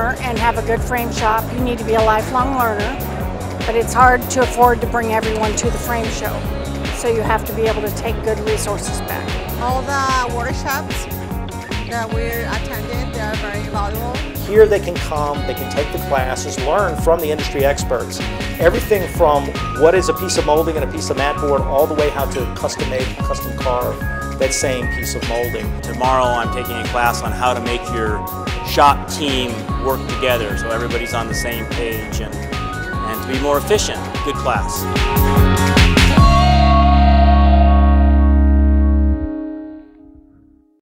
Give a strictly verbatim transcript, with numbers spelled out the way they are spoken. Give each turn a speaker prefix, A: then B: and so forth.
A: customer and have a good frame shop, you need to be a lifelong learner, but it's hard to afford to bring everyone to the frame show. So you have to be able to take good resources back.
B: All the workshops that we're attending, they are very valuable.
C: Here they can come, they can take the classes, learn from the industry experts. Everything from what is a piece of molding and a piece of mat board, all the way how to custom make, custom carve that same piece of molding.
D: Tomorrow I'm taking a class on how to make your shop team work together so everybody's on the same page and, and to be more efficient. Good class.